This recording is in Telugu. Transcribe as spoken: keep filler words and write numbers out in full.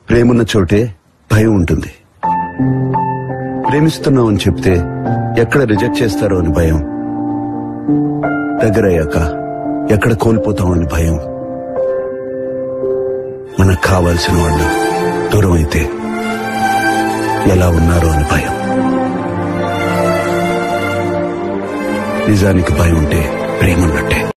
ప్రేమున్న చోటే భయం ఉంటుంది. ప్రేమిస్తున్నావు అని చెప్తే ఎక్కడ రిజెక్ట్ చేస్తారో అని భయం, దగ్గరయ్యాక ఎక్కడ కోల్పోతామో అని భయం, మనకు కావాల్సిన వాళ్ళు దూరం అయితే ఎలా ఉన్నారో అని భయం. నిజానికి భయం ఉంటే ప్రేమ ఉన్నట్టే.